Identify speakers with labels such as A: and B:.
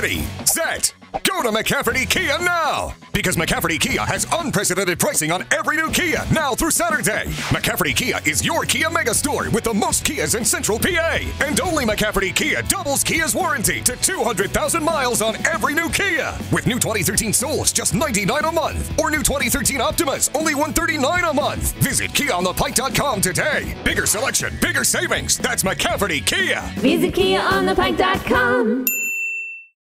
A: Ready, set, go to McCafferty Kia now! Because McCafferty Kia has unprecedented pricing on every new Kia now through Saturday. McCafferty Kia is your Kia mega store with the most Kias in Central PA. And only McCafferty Kia doubles Kia's warranty to 200,000 miles on every new Kia. With new 2013 Souls just $99 a month. Or new 2013 Optimas only $139 a month. Visit KiaOnThePike.com today. Bigger selection, bigger savings. That's McCafferty Kia.
B: Visit KiaOnThePike.com.